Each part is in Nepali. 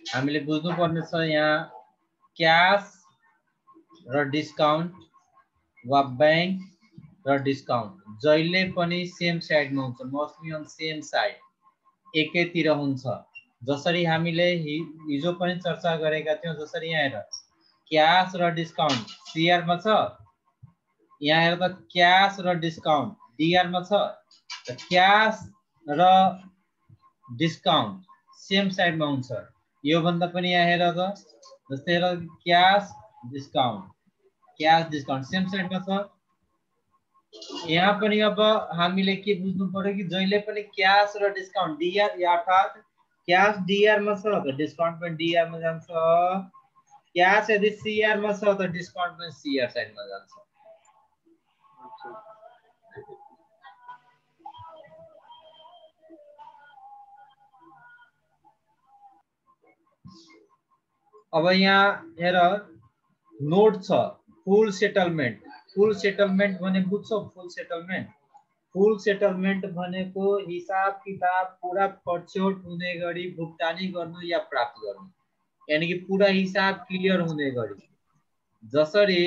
हामीले बुझ्नुपर्ने छ यहाँ क्याश र डिस्काउन्ट वा बैंक र डिस्काउन्ट जहिले पनि सेम साइडमा हुन्छ, must be on same side, एकैतिर हुन्छ। जसरी हामीले हिजो पनि चर्चा गरेका थियौं, जसरी यहाँ हेर क्याश र डिस्काउन्ट सीआर मा छ, यहाँ हेर त क्याश र डिस्काउन्ट डीआर मा छ, त क्याश र डिस्काउन्ट सेम साइडमा हुन्छ। यो भन्दा पनि यहाँ हेर त, जस्तै हेर क्याश डिस्काउन्ट सेम साइडमा छ। यहाँ पनि अब हामीले के बुझ्नु पर्यो कि जहिले पनि क्याश र डिस्काउन्ट डीआर, अर्थात क्याश डीआर मा छ त डिस्काउन्ट पनि डीआर मा जान्छ, क्याश यदि सीआर मा छ त डिस्काउन्ट पनि सीआर साइडमा जान्छ। अब यहाँ हेर नोट छ फुल सेटलमेन्ट। फुल सेटलमेन्ट भने बुझ्छौ? फुल सेटलमेन्ट भनेको हिसाब किताब पूरा फर्चोट हुने गरी भुक्तानी गर्नु या प्राप्त गर्नु, यानी कि पूरा हिसाब क्लियर हुने गरी। जसरी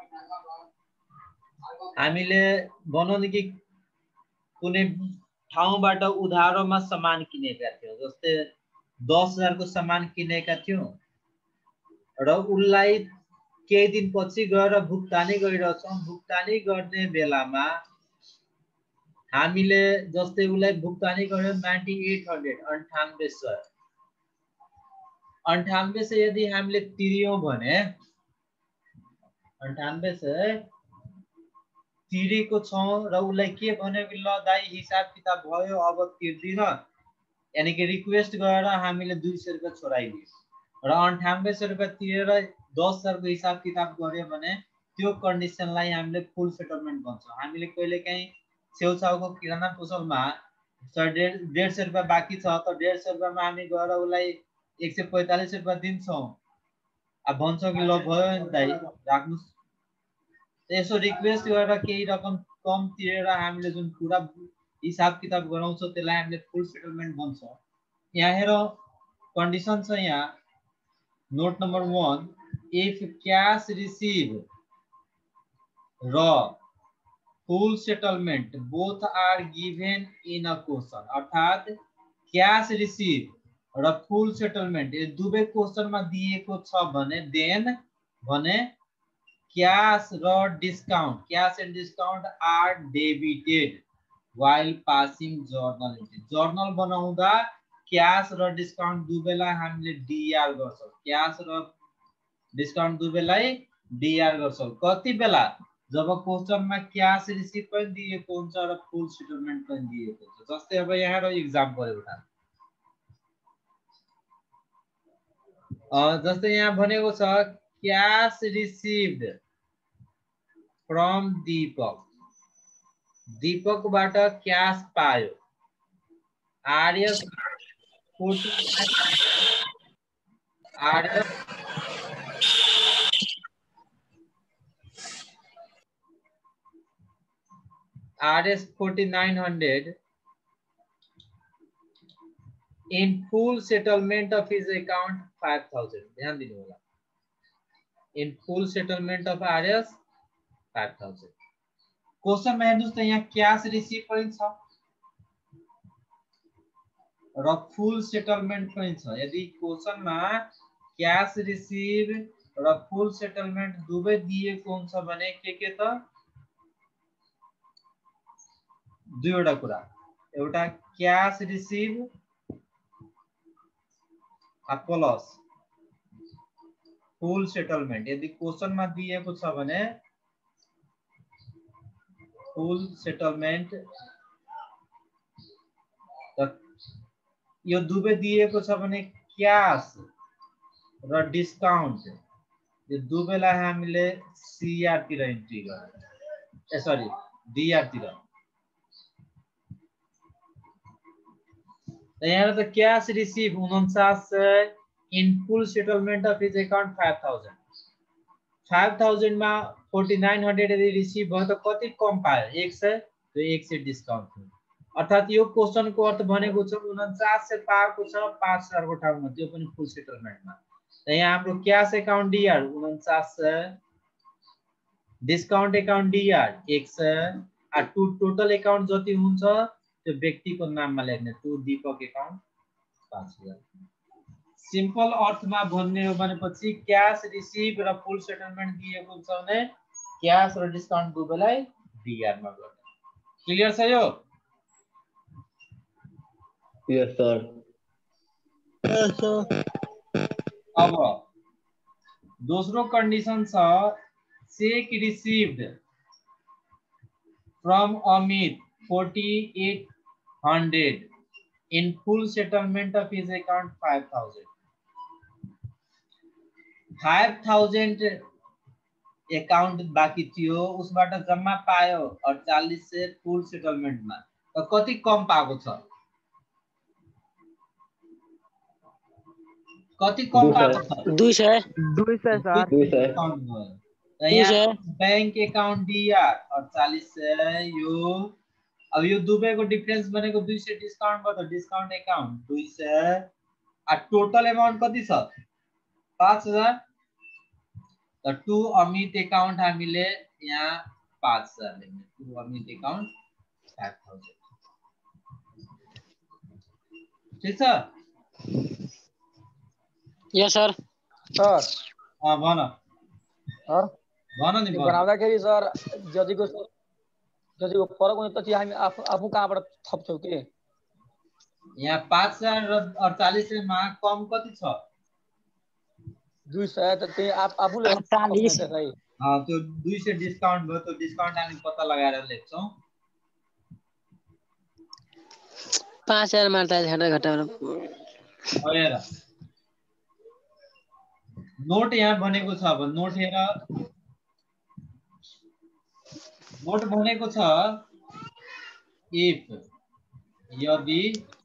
हामीले भनौं न कि कुनै ठाउँबाट उधारोमा सामान किनेका थियौं, जस्तै 10,000 को सामान किनेका थियौं र उलाई केही दिनपछि गएर भुक्तानी गरिरहेछौं। भुक्तानी गर्ने बेलामा हामीले जस्तै उलाई भुक्तानी गर्यो 9800, 9800, 9800 यदि हामीले तिर्यौं भने 9800 तिरेको छौं र उलाई के भन्यो कि ल दाइ हिसाब किताब भयो अब तिर्दिन, यानी कि रिक्वेस्ट गरेर हामीले 200 रुपैयाँ छोडाइदियो र 9800 रुपैयाँ तिरेर 10,000 को हिसाब किताब गर्यो भने त्यो कन्डिसनलाई हामीले फुल सेटलमेन्ट भन्छौं। हामीले कहिलेकाहीँ छेउछाउको किराना पसलमा 150 रुपैयाँ बाँकी छ त 150 रुपैयाँमा हामी गएर उलाई 145 रुपैयाँ दिन्छौं, अब भन्छौं कि ल भयो नि दाइ राख्नुस्। यसो रिक्वेस्ट गरेर केही रकम कम तिरेर हामीले जुन पूरा हिसाब किताब गराउँछौं त्यसलाई हामीले फुल सेटलमेन्ट भन्छौं। यहाँ हेर कन्डिसन छ यहाँ note number 1, if cash receive र full settlement both are given in a question, अर्थात क्याश रिसीभ र फुल सेटलमेंट यो दुवै क्वेश्चनमा दिएको छ भने देन भने क्याश र discount, cash and discount are debited while passing journal entry. Journal बनाउँदा क्याश र डिस्काउंट दुवैलाई हामीले डीआर गर्छौं, क्याश र डिस्काउंट दुवैलाई डीआर गर्छौं। कति बेला? जब क्वेश्चनमा क्याश रिसिभ पनि दिएको हुन्छ र फुल सेटलमेन्ट पनि दिएको हुन्छ। जस्तै अब यहाँ र एक्जाम्पल एउटा जस्तै यहाँ भनेको छ क्याश रिसिभड फ्रम दीपक, दीपकबाट क्याश पायो आर्यस 4900 in full settlement of his account 5000। ध्यान दिनु होला, in full settlement of आर्यस 5000। क्वेश्चन में हेर्नुस् त यहाँ क्याश रिसिभ पनि छ र फुल सेटलमेन्ट पनि छ। यदि क्वेश्चनमा क्याश रिसिभ र फुल सेटलमेन्ट दुवै दिएको हुन्छ भने के त दुईवटा कुरा, एउटा cash receive plus full settlement. यदि क्वेश्चनमा दिएको छ भने फुल सेटलमेन्ट यो दुवै दिएको छ भने क्याश र डिस्काउन्ट यो दुवैलाई हामीले सीआर तिर एन्ट्री गर्ने, सरी डीआर तिर। यहाँ त cash receive 4900 in full settlement of his account 5000। 5000 मा 4900 यदि रिसिभ भयो त कति कम पायो? 100, तो 100 डिस्काउन्ट हो। अर्थात् यो क्वेशनको अर्थ भनेको छ 49 पाएको छ 5000 को ठाउँमा, त्यो पनि फुल सेटलमेन्टमा। त यहाँ हाम्रो cash account DR 49, discount account DR 100, total account जति हुन्छ त्यो व्यक्तिको नाममा लेख्ने, टु दीपक एकाउन्ट 5000। सिम्पल अर्थमा भन्ने हो भनेपछि क्याश रिसिभ र फुल सेटलमेन्ट दिएको छ भने क्याश र डिस्काउन्ट दुवैलाई डिआर मा गर्ने। क्लियर छ यो? Yes sir. अब दोस्रो कंडीशन छ cheque received from Amit 4800 in full settlement of his account 5000। 5000 account बाकी थियो, उसबाट जम्मा पायो 48 से फुल सेटलमेन्टमा, त कति कम पाएको छ? कति कम पाएको छ? 200 सर। 200 यहाँ बैंक अकाउंट डीआर 48 यो, अब यो दुबईको डिफरेंस बनेको 200 डिस्काउंट भयो, त डिस्काउंट अकाउंट 200, टोटल अमाउन्ट कति छ? 5000। त टु अमित अकाउंट हामीले यहाँ 5000 लेख्ने, टु अमित अकाउंट 5000। ठीक छ? Yes sir. सर भन सर भन नि। बनाउँदाखेरि सर जतिको फरक हुन्छ त चाहिँ हामी आफू कहाँबाट थप्छौँ के? यहाँ 5000 र 48 मा कम कति छ? 200। त त्यही आफूले 48। त्यो 200 डिस्काउन्ट भयो, त्यो डिस्काउन्ट हामी पत्ता लगाएर लेख्छौं। 5000 मार्ता घटाएर हेर नोट यहाँ बनेको छ। अब नोट हेर, नोट बनेको छ इफ यदि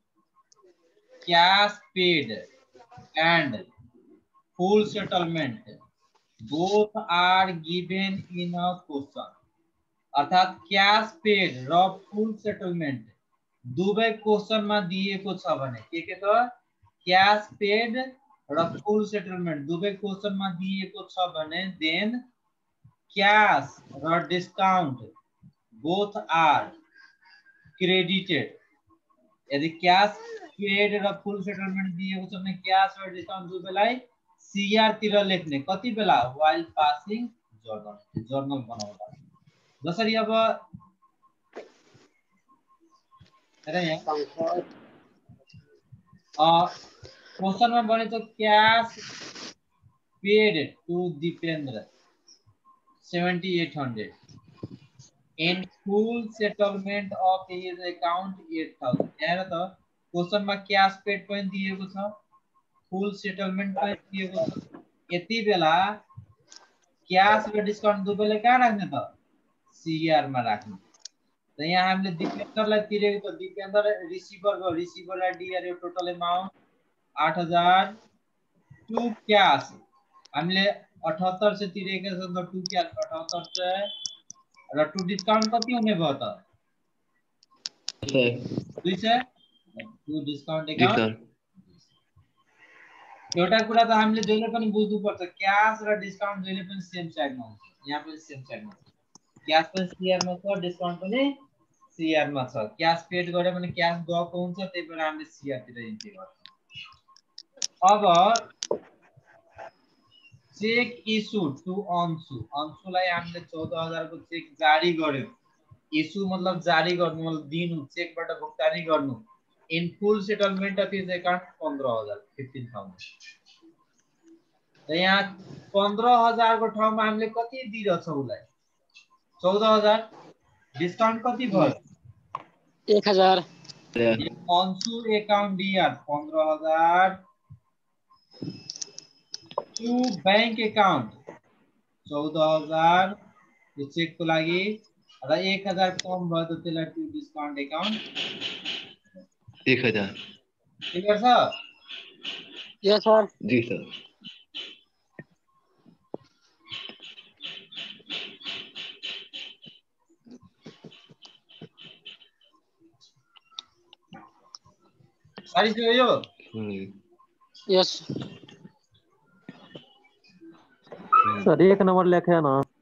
cash paid and full settlement both are given in a question, अर्थात कैश पेड र फुल सेटलमेंट दुवै क्वेश्चनमा दिएको छ भने के त कैश पेड र फुल सेटलमेंट दुवै क्वेश्चनमा दिएको छ भने देन कैश र डिस्काउंट बोथ आर क्रेडिटेड। यदि कैश पेड र फुल सेटलमेंट दिएको छ भने कैश र डिस्काउंट दुवैलाई सीआर तिर लेख्ने। कति बेला? व्हाइल पासिङ जर्नल, जर्नल बनाउँदा। जसरी अब हेर यहाँ क्वेश्चनमा भनेको cash paid to Dipendra 7800 in full settlement of his account 8000। हेर त क्वेश्चनमा क्याश पेड पनि दिएको छ, फुल सेटलमेंट पनि दिएको छ। यति बेला क्याश र डिस्काउन्ट दुवैले कहाँ राख्ने त? सीआर मा राख्ने। त यहाँ हामीले दिपेन्द्रलाई तिरेको, त दिपेन्द्र रिसिभर गयो, रिसिभरलाई DR total amount 8000 to cash हामीले 78 से तिरेको छ, त टु क्याश 78 से र टु डिस्काउन्ट कति हुने भयो त? 200। To discount account. एउटा कुरा त हामीले जहिले पनि बुझ्नु पर्छ, क्याश र डिस्काउन्ट जहिले पनि सेम साइडमा हुन्छ। यहाँ पनि सेम साइडमा छ, क्याश पनि सीआर मा छ, डिस्काउन्ट पनि सीआर मा छ। क्याश पेड गर्यो भने क्याश गएको हुन्छ, त्यही भएर हामीले सीआर तिर इन्ट्री गर्छौं। अब चेक इशू टु अंशु, अंशुलाई हामीले 14000 को चेक जारी गर्यो। इशू मतलब जारी गर्नु, मतलब दिनु, चेकबाट भुक्तानी गर्नु। In full settlement of his account 15000 15000। त यहाँ 15000 को ठाउँमा हामीले कति दिइरहेछौं उलाई? 14000। डिस्काउन्ट कति भयो? 1000। Anshu account DR 15000 to bank account 14000 यो चेक को लागि, र 1000 कम भयो त त्यसलाई टु डिस्काउन्ट अकाउंट 1000। क्लियर छ? Yes sir. जी सर। पारिस यो यस सर 1 नंबर लेखे ना